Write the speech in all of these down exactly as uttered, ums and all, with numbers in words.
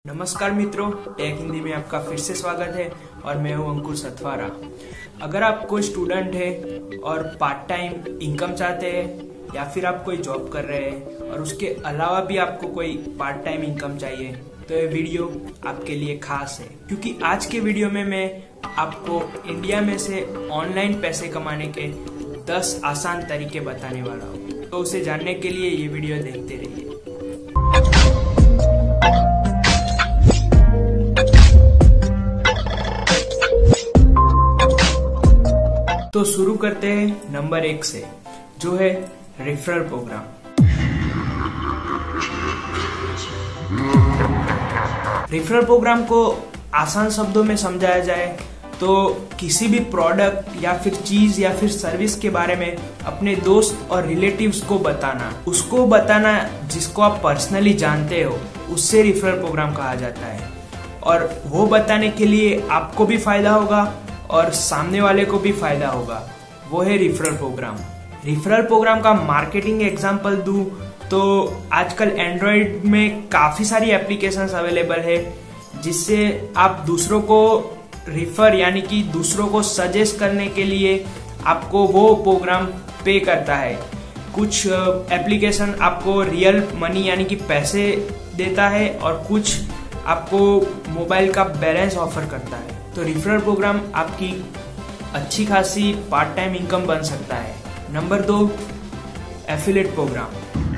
नमस्कार मित्रों, टेक हिंदी में आपका फिर से स्वागत है और मैं हूं अंकुर सतवारा। अगर आप कोई स्टूडेंट है और पार्ट टाइम इनकम चाहते हैं या फिर आप कोई जॉब कर रहे हैं और उसके अलावा भी आपको कोई पार्ट टाइम इनकम चाहिए तो ये वीडियो आपके लिए खास है, क्योंकि आज के वीडियो में मैं आपको इंडिया में से ऑनलाइन पैसे कमाने के दस आसान तरीके बताने वाला हूँ। तो उसे जानने के लिए ये वीडियो देखते रहिए। तो शुरू करते हैं नंबर एक से, जो है रेफरल प्रोग्राम। रेफरल प्रोग्राम को आसान शब्दों में समझाया जाए तो किसी भी प्रोडक्ट या फिर चीज या फिर सर्विस के बारे में अपने दोस्त और रिलेटिव्स को बताना, उसको बताना जिसको आप पर्सनली जानते हो, उससे रेफरल प्रोग्राम कहा जाता है। और वो बताने के लिए आपको भी फायदा होगा और सामने वाले को भी फायदा होगा, वो है रेफरल प्रोग्राम। रेफरल प्रोग्राम का मार्केटिंग एग्जांपल दूं तो आजकल एंड्रॉइड में काफी सारी एप्लीकेशंस अवेलेबल है जिससे आप दूसरों को रेफर यानी कि दूसरों को सजेस्ट करने के लिए आपको वो प्रोग्राम पे करता है। कुछ एप्लीकेशन आपको रियल मनी यानी कि पैसे देता है और कुछ आपको मोबाइल का बैलेंस ऑफर करता है। तो रेफरल प्रोग्राम आपकी अच्छी खासी पार्ट टाइम इनकम बन सकता है। नंबर दो, एफिलिएट प्रोग्राम।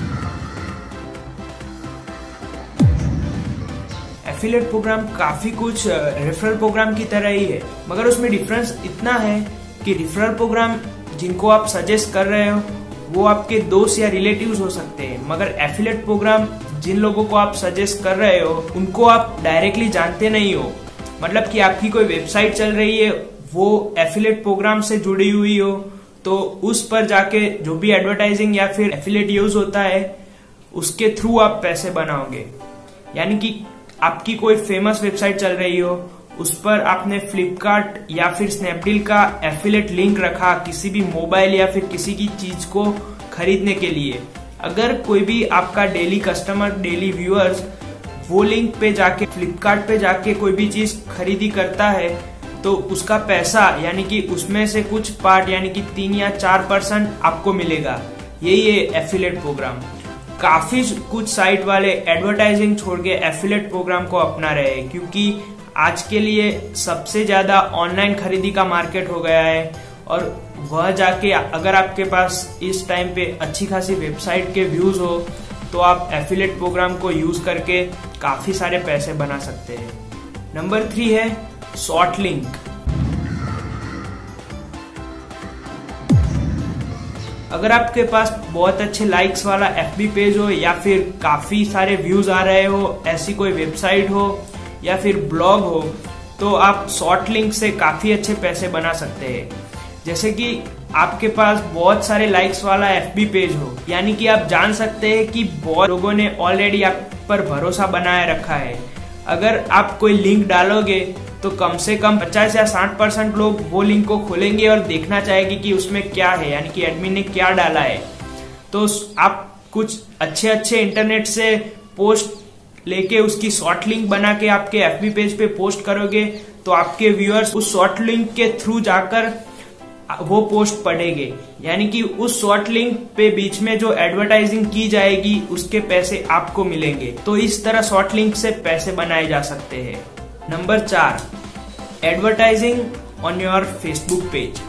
एफिलिएट प्रोग्राम काफी कुछ रेफरल प्रोग्राम की तरह ही है, मगर उसमें डिफरेंस इतना है कि रेफरल प्रोग्राम जिनको आप सजेस्ट कर रहे हो वो आपके दोस्त या रिलेटिव्स हो सकते हैं, मगर एफिलिएट प्रोग्राम जिन लोगों को आप सजेस्ट कर रहे हो उनको आप डायरेक्टली जानते नहीं हो। मतलब कि आपकी कोई वेबसाइट चल रही है, वो एफिलिएट प्रोग्राम से जुड़ी हुई हो, तो उस पर जाके जो भी एडवर्टाइजिंग या फिर एफिलिएट यूज होता है उसके थ्रू आप पैसे बनाओगे। यानी कि आपकी कोई फेमस वेबसाइट चल रही हो, उस पर आपने फ्लिपकार्ट या फिर स्नैपडील का एफिलिएट लिंक रखा किसी भी मोबाइल या फिर किसी की चीज को खरीदने के लिए। अगर कोई भी आपका डेली कस्टमर, डेली व्यूअर्स वो लिंक पे जाके फ्लिपकार्ट पे जाके कोई भी चीज खरीदी करता है तो उसका पैसा यानी कि उसमें से कुछ पार्ट यानी कि तीन या चार परसेंट आपको मिलेगा। यही है एफिलिएट प्रोग्राम। काफी कुछ साइट वाले एडवर्टाइजिंग छोड़ के एफिलिएट प्रोग्राम को अपना रहे हैं, क्योंकि आज के लिए सबसे ज्यादा ऑनलाइन खरीदी का मार्केट हो गया है और वह जाके अगर आपके पास इस टाइम पे अच्छी खासी वेबसाइट के व्यूज हो तो आप एफिलिएट प्रोग्राम को यूज करके काफी सारे पैसे बना सकते हैं। नंबर थ्री है शॉर्ट लिंक। अगर आपके पास बहुत अच्छे लाइक्स वाला एफबी पेज हो या फिर काफी सारे व्यूज आ रहे हो, ऐसी कोई वेबसाइट हो या फिर ब्लॉग हो, तो आप शॉर्ट लिंक से काफी अच्छे पैसे बना सकते हैं। जैसे कि आपके पास बहुत सारे लाइक्स वाला एफबी पेज हो, यानी कि आप जान सकते हैं कि बहुत लोगों ने ऑलरेडी आप पर भरोसा बनाए रखा है। अगर आप कोई लिंक डालोगे तो कम से कम पचास या साठ परसेंट लोग वो लिंक को खोलेंगे और देखना चाहेंगे कि उसमें क्या है, यानी कि एडमिन ने क्या डाला है। तो आप कुछ अच्छे अच्छे इंटरनेट से पोस्ट लेके उसकी शॉर्ट लिंक बना के आपके एफबी पेज पे पोस्ट करोगे तो आपके व्यूअर्स उस शॉर्ट लिंक के थ्रू जाकर वो पोस्ट पढ़ेंगे, यानी कि उस शॉर्ट लिंक पे बीच में जो एडवर्टाइजिंग की जाएगी उसके पैसे आपको मिलेंगे। तो इस तरह शॉर्ट लिंक से पैसे बनाए जा सकते हैं। नंबर चार, advertising on your Facebook page.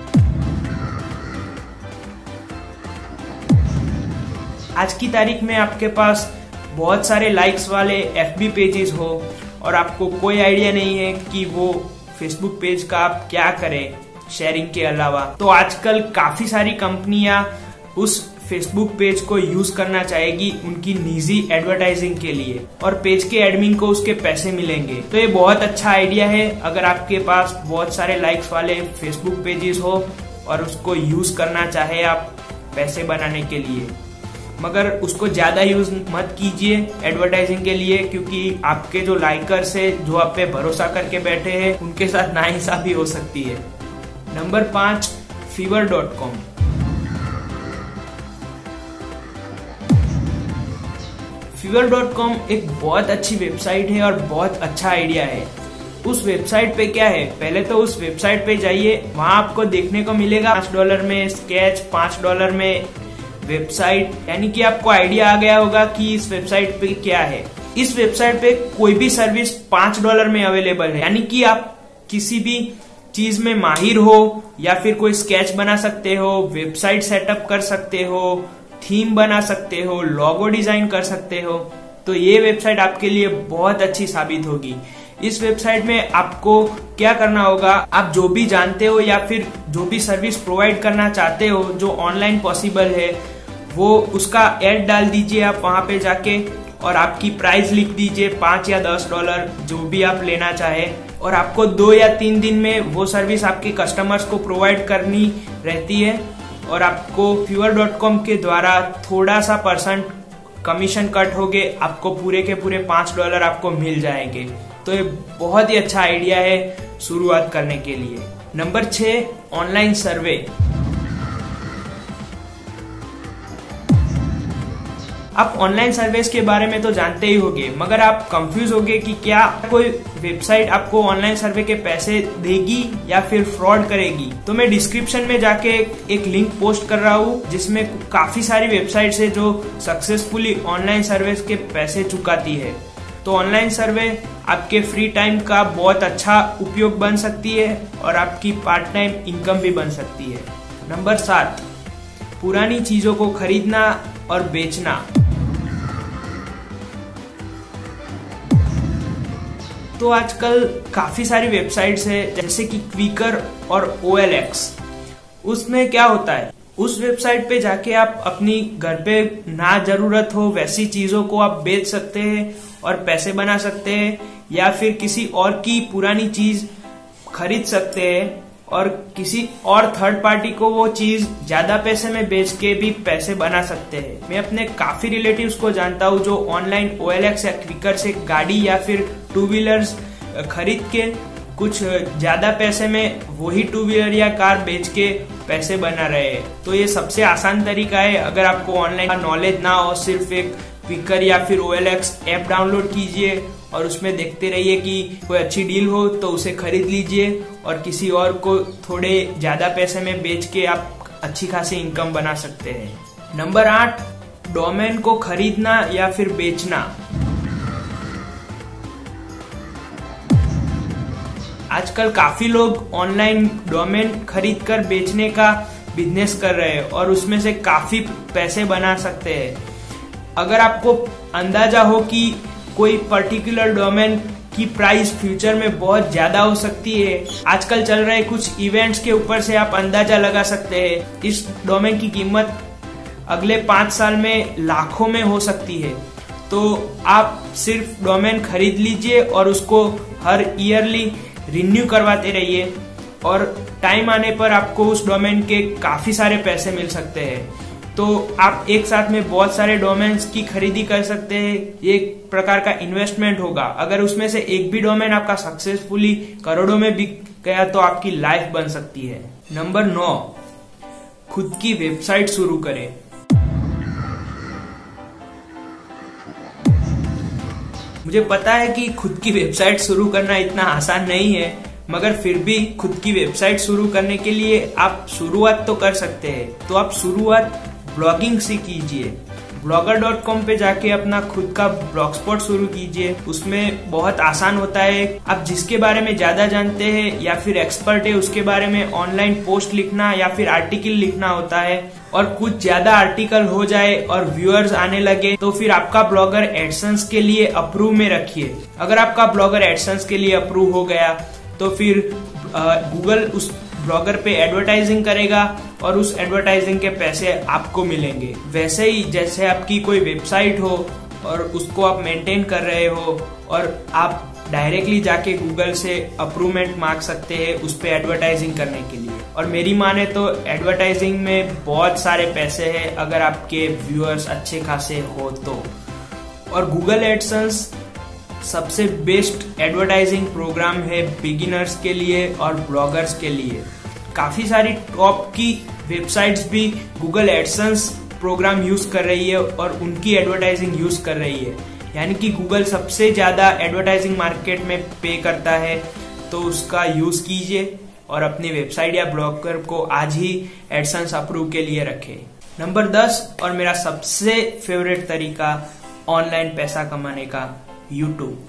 आज की तारीख में आपके पास बहुत सारे लाइक्स वाले एफबी पेजेस हो और आपको कोई आइडिया नहीं है कि वो फेसबुक पेज का आप क्या करें शेयरिंग के अलावा, तो आजकल काफी सारी कंपनियां उस फेसबुक पेज को यूज करना चाहेगी उनकी निजी एडवर्टाइजिंग के लिए और पेज के एडमिन को उसके पैसे मिलेंगे। तो ये बहुत अच्छा आइडिया है अगर आपके पास बहुत सारे लाइक्स वाले फेसबुक पेजेस हो और उसको यूज करना चाहे आप पैसे बनाने के लिए, मगर उसको ज्यादा यूज मत कीजिए एडवर्टाइजिंग के लिए, क्योंकि आपके जो लाइकर्स है जो आप पे भरोसा करके बैठे हैं उनके साथ नाइंसाफी हो सकती है। नंबर पांच, Fiverr dot com. Fuel dot com एक बहुत अच्छी वेबसाइट है और बहुत अच्छा आइडिया है। उस वेबसाइट पे क्या है, पहले तो उस वेबसाइट पे जाइए, वहां आपको देखने को मिलेगा पांच डॉलर में स्केच, पांच डॉलर में वेबसाइट, यानी कि आपको आइडिया आ गया होगा कि इस वेबसाइट पे क्या है। इस वेबसाइट पे कोई भी सर्विस पांच डॉलर में अवेलेबल है, यानी कि आप किसी भी चीज में माहिर हो या फिर कोई स्केच बना सकते हो, वेबसाइट सेटअप कर सकते हो, थीम बना सकते हो, लोगो डिजाइन कर सकते हो, तो ये वेबसाइट आपके लिए बहुत अच्छी साबित होगी। इस वेबसाइट में आपको क्या करना होगा, आप जो भी जानते हो या फिर जो भी सर्विस प्रोवाइड करना चाहते हो जो ऑनलाइन पॉसिबल है, वो उसका एड डाल दीजिए आप वहां पे जाके, और आपकी प्राइस लिख दीजिए पांच या दस डॉलर जो भी आप लेना चाहे, और आपको दो या तीन दिन में वो सर्विस आपके कस्टमर्स को प्रोवाइड करनी रहती है, और आपको फ्यूअल डॉट कॉम के द्वारा थोड़ा सा परसेंट कमीशन कट हो गए, आपको पूरे के पूरे पांच डॉलर आपको मिल जाएंगे। तो ये बहुत ही अच्छा आइडिया है शुरुआत करने के लिए। नंबर छह, ऑनलाइन सर्वे। आप ऑनलाइन सर्विस के बारे में तो जानते ही होंगे, मगर आप कंफ्यूज होंगे कि क्या कोई वेबसाइट आपको ऑनलाइन सर्वे के पैसे देगी या फिर फ्रॉड करेगी। तो मैं डिस्क्रिप्शन में जाके एक लिंक पोस्ट कर रहा हूँ जिसमें काफी सारी वेबसाइट्स है जो सक्सेसफुली ऑनलाइन सर्विस के पैसे चुकाती है। तो ऑनलाइन सर्वे आपके फ्री टाइम का बहुत अच्छा उपयोग बन सकती है और आपकी पार्ट टाइम इनकम भी बन सकती है। नंबर सात, पुरानी चीजों को खरीदना और बेचना। तो आजकल काफी सारी वेबसाइट्स है जैसे कि क्विकर और ओ एल एक्स। उसमें क्या होता है, उस वेबसाइट पे जाके आप अपनी घर पे ना जरूरत हो वैसी चीजों को आप बेच सकते हैं और पैसे बना सकते हैं, या फिर किसी और की पुरानी चीज खरीद सकते हैं और किसी और थर्ड पार्टी को वो चीज ज्यादा पैसे में बेच के भी पैसे बना सकते हैं। मैं अपने काफी रिलेटिव्स को जानता हूँ जो ऑनलाइन ओ एल एक्स या क्विकर से गाड़ी या फिर टू व्हीलर्स खरीद के कुछ ज्यादा पैसे में वही टू व्हीलर या कार बेच के पैसे बना रहे हैं। तो ये सबसे आसान तरीका है। अगर आपको ऑनलाइन का नॉलेज ना हो, सिर्फ एक क्विकर या फिर O L X app download कीजिए और उसमें देखते रहिए कि कोई अच्छी डील हो तो उसे खरीद लीजिए और किसी और को थोड़े ज्यादा पैसे में बेच के आप अच्छी खासी इनकम बना सकते हैं। नंबर आठ, डोमेन को खरीदना या फिर बेचना। आजकल काफी लोग ऑनलाइन डोमेन खरीद कर बेचने का बिजनेस कर रहे हैं और उसमें से काफी पैसे बना सकते हैं। अगर आपको अंदाजा हो कि कोई पर्टिकुलर डोमेन की प्राइस फ्यूचर में बहुत ज्यादा हो सकती है, आजकल चल रहे कुछ इवेंट्स के ऊपर से आप अंदाजा लगा सकते हैं इस डोमेन की कीमत अगले पांच साल में लाखों में हो सकती है। तो आप सिर्फ डोमेन खरीद लीजिए और उसको हर ईयरली रिन्यू करवाते रहिए और टाइम आने पर आपको उस डोमेन के काफी सारे पैसे मिल सकते हैं। तो आप एक साथ में बहुत सारे डोमेन्स की खरीदी कर सकते हैं। ये एक प्रकार का इन्वेस्टमेंट होगा। अगर उसमें से एक भी डोमेन आपका सक्सेसफुली करोड़ों में बिक गया तो आपकी लाइफ बन सकती है। नंबर नौ, खुद की वेबसाइट शुरू करें। मुझे पता है कि खुद की वेबसाइट शुरू करना इतना आसान नहीं है, मगर फिर भी खुद की वेबसाइट शुरू करने के लिए आप शुरुआत तो कर सकते हैं। तो आप शुरुआत ब्लॉगिंग से कीजिए। ब्लॉगर डॉट कॉम पे जाके अपना खुद का ब्लॉग स्पॉट शुरू कीजिए। उसमें बहुत आसान होता है, आप जिसके बारे में ज्यादा जानते हैं या फिर एक्सपर्ट है उसके बारे में ऑनलाइन पोस्ट लिखना या फिर आर्टिकल लिखना होता है। और कुछ ज्यादा आर्टिकल हो जाए और व्यूअर्स आने लगे तो फिर आपका ब्लॉगर एडसेंस के लिए अप्रूव में रखिए। अगर आपका ब्लॉगर एडसेंस के लिए अप्रूव हो गया तो फिर गूगल उस ब्लॉगर पे एडवर्टाइजिंग करेगा और उस एडवर्टाइजिंग के पैसे आपको मिलेंगे। वैसे ही जैसे आपकी कोई वेबसाइट हो और उसको आप मेंटेन कर रहे हो और आप डायरेक्टली जाके गूगल से अप्रूवमेंट मांग सकते हैं उस पे एडवर्टाइजिंग करने के लिए। और मेरी माने तो एडवर्टाइजिंग में बहुत सारे पैसे हैं अगर आपके व्यूअर्स अच्छे खासे हो तो। और गूगल एडसेंस सबसे बेस्ट एडवर्टाइजिंग प्रोग्राम है बिगिनर्स के लिए और ब्लॉगर्स के लिए। काफी सारी टॉप की वेबसाइट्स भी गूगल एडसेंस प्रोग्राम यूज कर रही है और उनकी एडवर्टाइजिंग यूज कर रही है, यानी कि गूगल सबसे ज्यादा एडवर्टाइजिंग मार्केट में पे करता है, तो उसका यूज कीजिए और अपनी वेबसाइट या ब्लॉगर को आज ही एडसेंस अप्रूव के लिए रखें। नंबर दस और मेरा सबसे फेवरेट तरीका ऑनलाइन पैसा कमाने का, यूट्यूब।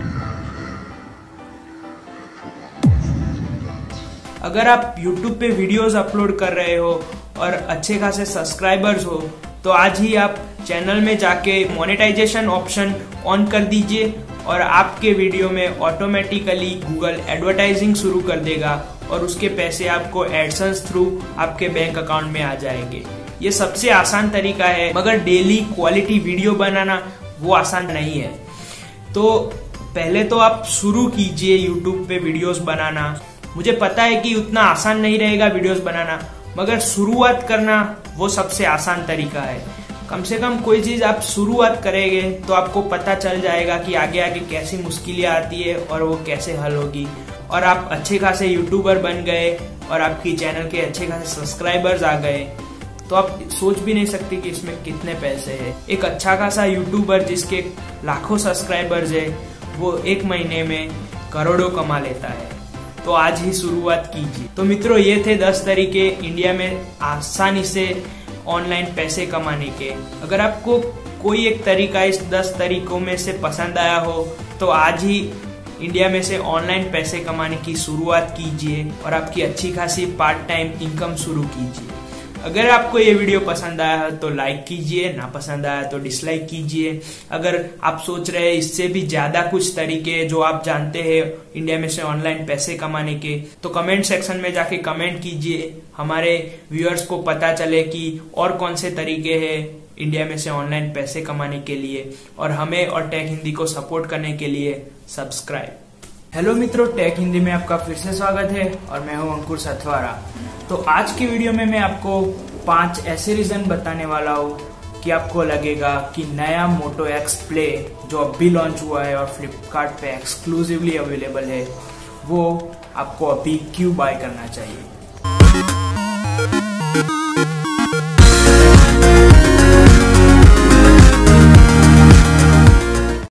अगर आप यूट्यूब पे वीडियोस अपलोड कर रहे हो और अच्छे खासे सब्सक्राइबर्स हो, तो आज ही आप चैनल में जाके मोनेटाइजेशन ऑप्शन ऑन कर दीजिए और आपके वीडियो में ऑटोमेटिकली गूगल एडवर्टाइजिंग शुरू कर देगा और उसके पैसे आपको एडसेंस थ्रू आपके बैंक अकाउंट में आ जाएंगे। ये सबसे आसान तरीका है, मगर डेली क्वालिटी वीडियो बनाना वो आसान नहीं है। तो पहले तो आप शुरू कीजिए यूट्यूब पे वीडियोस बनाना। मुझे पता है कि उतना आसान नहीं रहेगा वीडियोस बनाना, मगर शुरुआत करना वो सबसे आसान तरीका है। कम से कम कोई चीज आप शुरुआत करेंगे तो आपको पता चल जाएगा कि आगे आगे कैसी मुश्किलें आती है और वो कैसे हल होगी, और आप अच्छे खासे यूट्यूबर बन गए और आपकी चैनल के अच्छे खासे सब्सक्राइबर्स आ गए, तो आप सोच भी नहीं सकते कि इसमें कितने पैसे हैं। एक अच्छा खासा यूट्यूबर जिसके लाखों सब्सक्राइबर्स है, वो एक महीने में करोड़ों कमा लेता है। तो आज ही शुरुआत कीजिए। तो मित्रों, ये थे दस तरीके इंडिया में आसानी से ऑनलाइन पैसे कमाने के। अगर आपको कोई एक तरीका इस दस तरीकों में से पसंद आया हो, तो आज ही इंडिया में से ऑनलाइन पैसे कमाने की शुरुआत कीजिए और आपकी अच्छी खासी पार्ट टाइम इनकम शुरू कीजिए। अगर आपको ये वीडियो पसंद आया है तो लाइक कीजिए, ना पसंद आया तो डिसलाइक कीजिए। अगर आप सोच रहे हैं इससे भी ज्यादा कुछ तरीके जो आप जानते हैं इंडिया में से ऑनलाइन पैसे कमाने के, तो कमेंट सेक्शन में जाके कमेंट कीजिए। हमारे व्यूअर्स को पता चले कि और कौन से तरीके हैं इंडिया में से ऑनलाइन पैसे कमाने के लिए, और हमें और टेक हिंदी को सपोर्ट करने के लिए सब्सक्राइब। हेलो मित्रों, टेक हिंदी में आपका फिर से स्वागत है और मैं हूं अंकुर सथवारा। तो आज की वीडियो में मैं आपको पांच ऐसे रीजन बताने वाला हूं कि आपको लगेगा कि नया मोटो एक्स प्ले जो अभी लॉन्च हुआ है और फ्लिपकार्ट पे एक्सक्लूसिवली अवेलेबल है, वो आपको अभी क्यों बाय करना चाहिए।